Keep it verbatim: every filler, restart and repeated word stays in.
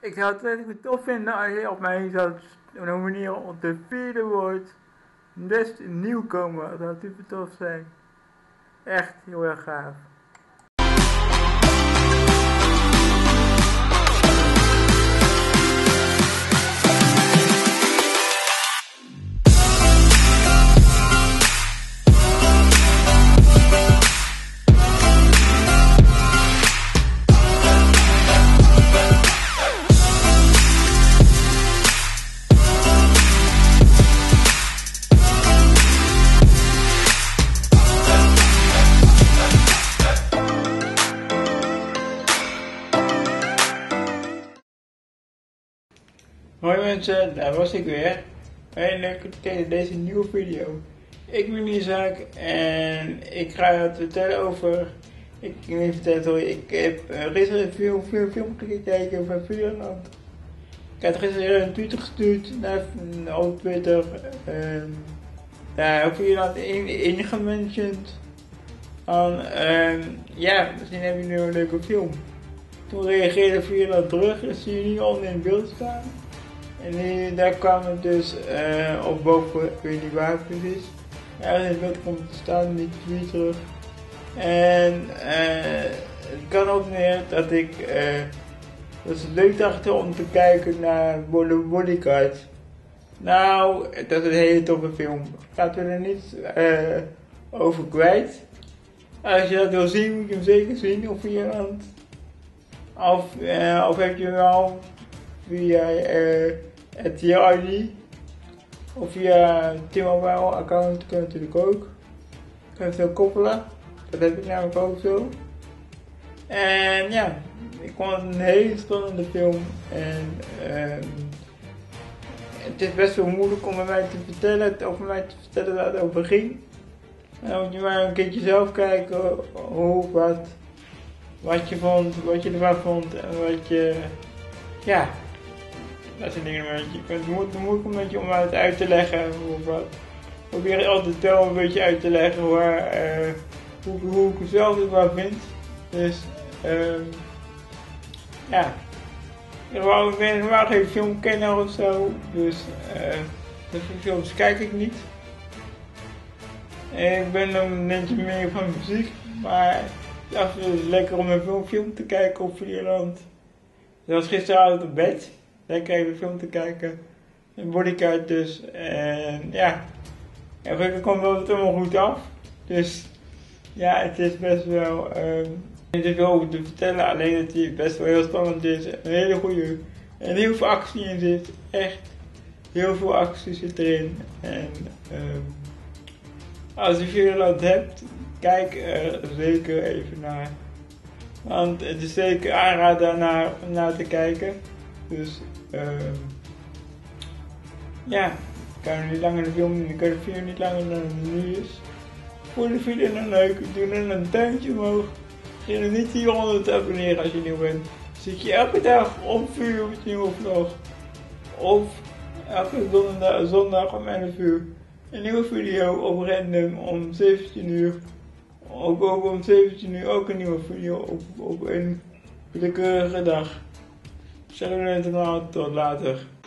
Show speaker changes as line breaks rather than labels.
Ik zou het redelijk tof vinden als je op mij zou nomineren op de vierde woord. Best nieuwkomer, dat zou super tof zijn. Echt heel erg gaaf. Hoi mensen, daar was ik weer. Heel leuk om te kijken naar deze nieuwe video. Ik ben Isaac en ik ga het vertellen over... Ik kan niet vertellen, sorry, ik heb uh, gisteren een film, film, film gekeken van Videoland. Ik had gisteren een tweet gestuurd naar op Twitter. Uh, ja, op Videoland ingementiond. Van, uh, ja, misschien heb je nu een leuke film. Toen reageerde Videoland terug en zie je niet onder in beeld staan. En die, daar kwam het dus uh, op boven, ik weet niet waar het precies. Ergens in het beeld komt te staan, niet wie terug. En uh, het kan ook neer dat ik, uh, dat is leuk dacht om te kijken naar Bodyguard. Nou, dat is een hele toffe film. Gaat er niet uh, over kwijt. Als je dat wil zien, moet je hem zeker zien op Videoland. Of, uh, of heb je hem al via uh, het T I D of via T-Mobile account kun je natuurlijk ook. Kun je het koppelen. Dat heb ik namelijk ook zo. En ja, ik vond het een hele spannende film. En um, het is best wel moeilijk om bij mij te vertellen, of bij mij te vertellen waar het over ging. En dan moet je maar een keertje zelf kijken hoe, wat, wat je vond, wat je ervan vond en wat je, ja. Dat zijn dingen een beetje, het moet moeilijk een beetje om het uit te leggen of wat. Ik probeer altijd wel een beetje uit te leggen waar, uh, hoe, hoe ik zelf het wel vind. Dus, um, ja. Ik ben helemaal geen filmkenner of zo, dus uh, dat soort films kijk ik niet. En ik ben een beetje meer van muziek, maar ik dacht het is lekker om een film, film te kijken op Videoland. Dat was gisteravond op bed. Lekker even film te kijken. Een Bodyguard dus. En ja. En gelukkig komt het allemaal goed af. Dus ja, het is best wel. Um, het is wel over te vertellen. Alleen dat hij best wel heel spannend is. Een hele goede. En heel veel actie in zit. Echt. Heel veel actie zit erin. En um, als je Videoland hebt, kijk er zeker even naar. Want het is zeker aanraden om naar, naar te kijken. Dus, uh, ja, ik kan er niet langer de film doen, ik kan de video niet langer dan het nu is. Voor de video dan leuk, doe dan een duimpje omhoog. Vergeet er niet hieronder te abonneren als je nieuw bent. Zit je elke dag om vier uur met een nieuwe vlog. Of elke zondag, zondag om elf uur. Een nieuwe video op random om zeventien uur. Ook, ook om zeventien uur ook een nieuwe video op, op een willekeurige dag. Zeg het nou, tot later.